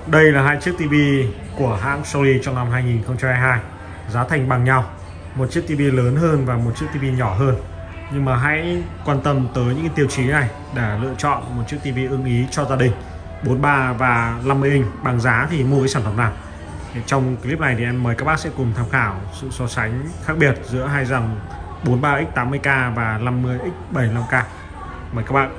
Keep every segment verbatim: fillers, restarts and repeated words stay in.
Đây là hai chiếc tivi của hãng Sony trong năm hai nghìn không trăm hai mươi hai. Giá thành bằng nhau, một chiếc tivi lớn hơn và một chiếc tivi nhỏ hơn. Nhưng mà hãy quan tâm tới những cái tiêu chí này để lựa chọn một chiếc tivi ưng ý cho gia đình. bốn mươi ba và năm mươi inch bằng giá thì mua cái sản phẩm nào? Thì trong clip này thì em mời các bác sẽ cùng tham khảo sự so sánh khác biệt giữa hai dòng bốn mươi ba x tám mươi k và năm mươi x bảy mươi lăm k. Mời các bạn.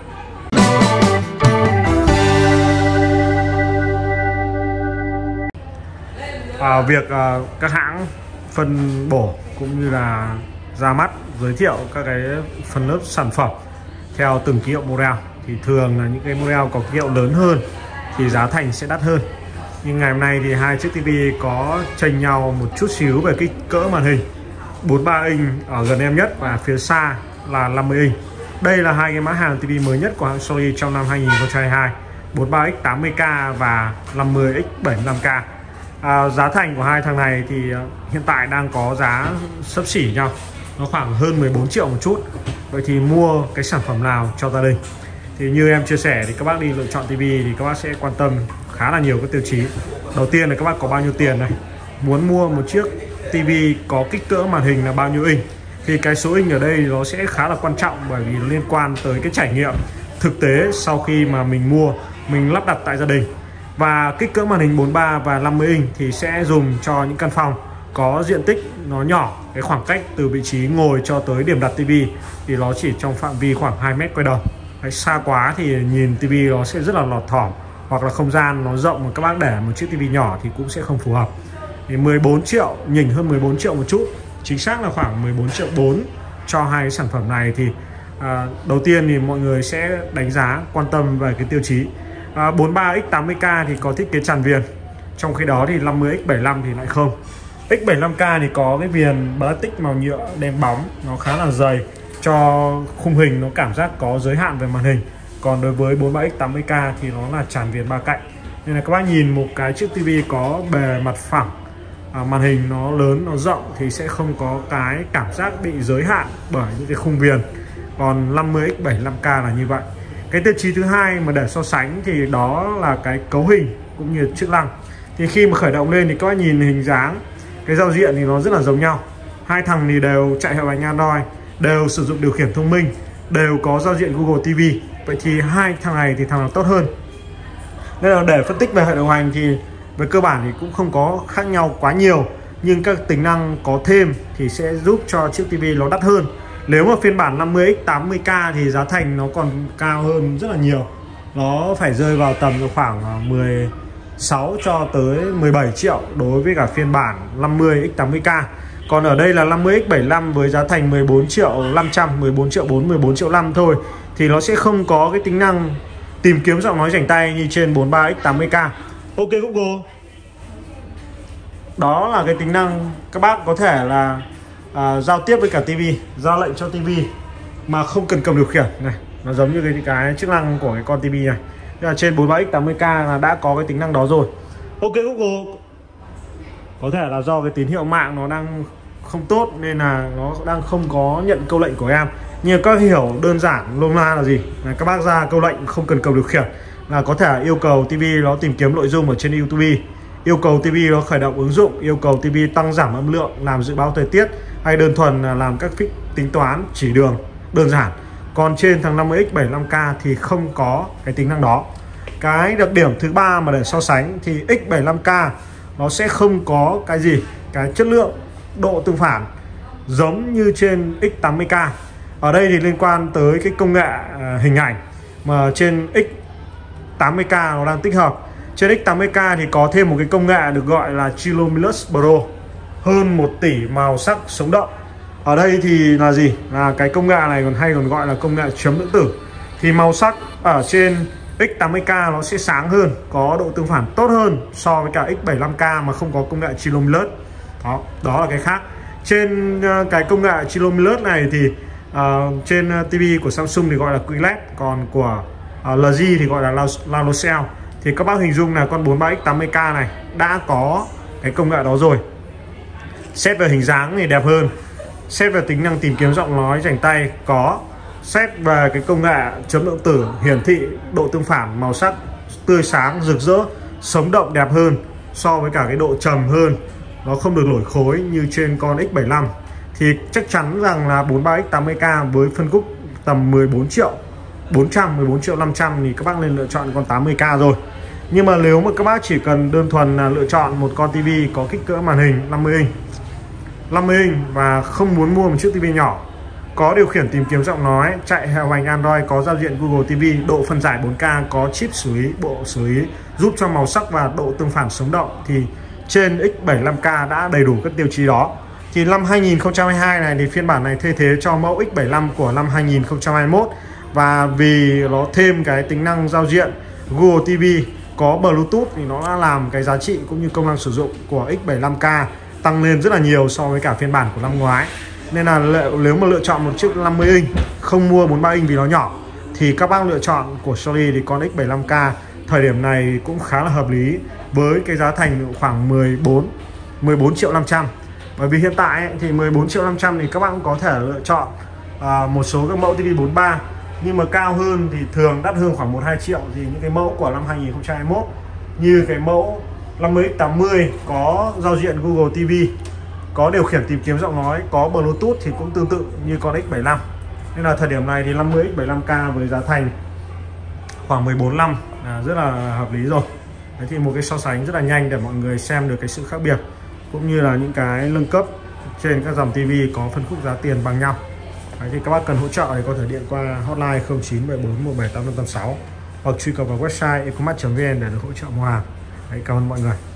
À, việc à, các hãng phân bổ cũng như là ra mắt giới thiệu các cái phần lớp sản phẩm theo từng ký hiệu model, thì thường là những cái model có ký hiệu lớn hơn thì giá thành sẽ đắt hơn. Nhưng ngày hôm nay thì hai chiếc tivi có chênh nhau một chút xíu về kích cỡ màn hình. bốn mươi ba inch ở gần em nhất và phía xa là năm mươi inch. Đây là hai cái mã hàng tivi mới nhất của hãng Sony trong năm hai nghìn không trăm hai mươi hai, bốn mươi ba x tám mươi k và năm mươi x bảy mươi lăm k. À, giá thành của hai thằng này thì hiện tại đang có giá xấp xỉ nhau, nó khoảng hơn mười bốn triệu một chút. Vậy thì mua cái sản phẩm nào cho gia đình? Thì như em chia sẻ thì các bác đi lựa chọn tivi thì các bác sẽ quan tâm khá là nhiều các tiêu chí. Đầu tiên là các bác có bao nhiêu tiền này, muốn mua một chiếc tivi có kích cỡ màn hình là bao nhiêu inch. Thì cái số inch ở đây nó sẽ khá là quan trọng, bởi vì liên quan tới cái trải nghiệm thực tế sau khi mà mình mua, mình lắp đặt tại gia đình. Và kích cỡ màn hình bốn mươi ba và năm mươi inch thì sẽ dùng cho những căn phòng có diện tích nó nhỏ, cái khoảng cách từ vị trí ngồi cho tới điểm đặt tivi thì nó chỉ trong phạm vi khoảng hai mét quay đầu. Đấy, xa quá thì nhìn tivi nó sẽ rất là lọt thỏm, hoặc là không gian nó rộng mà các bác để một chiếc tivi nhỏ thì cũng sẽ không phù hợp. Thì mười bốn triệu, nhỉnh hơn mười bốn triệu một chút, chính xác là khoảng mười bốn triệu bốn cho hai cái sản phẩm này. Thì à, đầu tiên thì mọi người sẽ đánh giá quan tâm về cái tiêu chí. à, bốn mươi ba x tám mươi k thì có thiết kế tràn viền, trong khi đó thì năm mươi x bảy mươi lăm thì lại không. x bảy mươi lăm k thì có cái viền plastic màu nhựa đen bóng, nó khá là dày, cho khung hình nó cảm giác có giới hạn về màn hình. Còn đối với bốn mươi ba x tám mươi k thì nó là tràn viền ba cạnh, nên là các bác nhìn một cái chiếc tivi có bề mặt phẳng, à, màn hình nó lớn, nó rộng thì sẽ không có cái cảm giác bị giới hạn bởi những cái khung viền. Còn năm mươi x bảy mươi lăm k là như vậy. Cái tiêu chí thứ hai mà để so sánh thì đó là cái cấu hình cũng như chức năng. Thì khi mà khởi động lên thì các bác nhìn hình dáng, cái giao diện thì nó rất là giống nhau. Hai thằng thì đều chạy hệ điều hành Android, đều sử dụng điều khiển thông minh, đều có giao diện Google ti vi. Vậy thì hai thằng này thì thằng nào tốt hơn? Nên là để phân tích về hệ điều hành thì về cơ bản thì cũng không có khác nhau quá nhiều, nhưng các tính năng có thêm thì sẽ giúp cho chiếc tivi nó đắt hơn. Nếu mà phiên bản năm mươi x tám mươi k thì giá thành nó còn cao hơn rất là nhiều, nó phải rơi vào tầm khoảng mười sáu cho tới mười bảy triệu đối với cả phiên bản năm mươi x tám mươi k. Còn ở đây là năm mươi x bảy mươi lăm với giá thành mười bốn triệu năm trăm, mười bốn triệu bốn, mười bốn triệu năm thôi, thì nó sẽ không có cái tính năng tìm kiếm giọng nói rảnh tay như trên bốn mươi ba x tám mươi k. Ok Google. Đó là cái tính năng các bác có thể là à, giao tiếp với cả tivi, ra lệnh cho tivi mà không cần cầm điều khiển này. Nó giống như cái, cái chức năng của cái con tivi này. Là trên bốn mươi ba x tám mươi k là đã có cái tính năng đó rồi. Ok Google. Có thể là do cái tín hiệu mạng nó đang không tốt nên là nó đang không có nhận câu lệnh của em. Nhưng các hiểu đơn giản nôm na là gì? Là các bác ra câu lệnh không cần cầm điều khiển, là có thể yêu cầu tivi nó tìm kiếm nội dung ở trên YouTube, yêu cầu tivi nó khởi động ứng dụng, yêu cầu tivi tăng giảm âm lượng, làm dự báo thời tiết, hay đơn thuần là làm các phích tính toán chỉ đường đơn giản. Còn trên thằng năm mươi x bảy mươi lăm k thì không có cái tính năng đó. Cái đặc điểm thứ ba mà để so sánh thì x bảy mươi lăm k nó sẽ không có cái gì, cái chất lượng độ tương phản giống như trên x tám mươi k. Ở đây thì liên quan tới cái công nghệ hình ảnh mà trên x tám mươi k nó đang tích hợp. Trên x tám mươi k thì có thêm một cái công nghệ được gọi là Chilomilus Pro, hơn một tỷ màu sắc sống động. Ở đây thì là gì? Là cái công nghệ này còn hay còn gọi là công nghệ chấm lượng tử. Thì màu sắc ở trên x tám mươi k nó sẽ sáng hơn, có độ tương phản tốt hơn so với cả x bảy mươi lăm k mà không có công nghệ Chilomilus. Đó, đó là cái khác. Trên uh, cái công nghệ Chilomilus này thì uh, trên uh, tivi của Samsung thì gọi là quy led, còn của uh, lờ giê thì gọi là Lavocell. Thì các bác hình dung là con bốn mươi ba x tám mươi k này đã có cái công nghệ đó rồi. Xét về hình dáng thì đẹp hơn, xét về tính năng tìm kiếm giọng nói rảnh tay có, xét về cái công nghệ chấm lượng tử hiển thị độ tương phản màu sắc tươi sáng rực rỡ sống động đẹp hơn so với cả cái độ trầm hơn, nó không được nổi khối như trên con X bảy mươi lăm. Thì chắc chắn rằng là bốn mươi ba X tám mươi K với phân khúc tầm mười bốn triệu bốn trăm, mười bốn triệu năm trăm thì các bác nên lựa chọn con tám mươi K rồi. Nhưng mà nếu mà các bác chỉ cần đơn thuần là lựa chọn một con tivi có kích cỡ màn hình năm mươi inch và không muốn mua một chiếc tivi nhỏ, có điều khiển tìm kiếm giọng nói, chạy hệ hành Android, có giao diện Google ti vi, độ phân giải bốn K, có chip xử lý, bộ xử lý giúp cho màu sắc và độ tương phản sống động, thì trên X bảy mươi lăm K đã đầy đủ các tiêu chí đó. Thì năm hai nghìn không trăm hai mươi hai này thì phiên bản này thay thế cho mẫu X bảy mươi lăm của năm hai nghìn không trăm hai mươi mốt, và vì nó thêm cái tính năng giao diện Google ti vi có Bluetooth thì nó đã làm cái giá trị cũng như công năng sử dụng của X bảy mươi lăm K tăng lên rất là nhiều so với cả phiên bản của năm ngoái. Nên là nếu mà lựa chọn một chiếc năm mươi inch, không mua bốn mươi ba inch vì nó nhỏ, thì các bác lựa chọn của Xiaomi thì con X bảy mươi lăm K thời điểm này cũng khá là hợp lý với cái giá thành khoảng mười bốn triệu năm trăm. Bởi vì hiện tại ấy, thì mười bốn triệu năm trăm thì các bạn cũng có thể lựa chọn à, một số các mẫu ti vi bốn mươi ba, nhưng mà cao hơn thì thường đắt hơn khoảng một hai triệu. Thì những cái mẫu của năm hai nghìn không trăm hai mươi mốt như cái mẫu năm mươi X tám mươi có giao diện Google ti vi, có điều khiển tìm kiếm giọng nói, có Bluetooth thì cũng tương tự như con X bảy mươi lăm. Nên là thời điểm này thì năm mươi X bảy mươi lăm K với giá thành khoảng mười bốn triệu năm là rất là hợp lý rồi. Đấy thì một cái so sánh rất là nhanh để mọi người xem được cái sự khác biệt cũng như là những cái nâng cấp trên các dòng ti vi có phân khúc giá tiền bằng nhau. Đấy thì các bác cần hỗ trợ thì có thể điện qua hotline không chín bảy bốn một bảy tám năm tám sáu hoặc truy cập vào website ecomat chấm vn để được hỗ trợ mua hàng. Đấy, cảm ơn mọi người.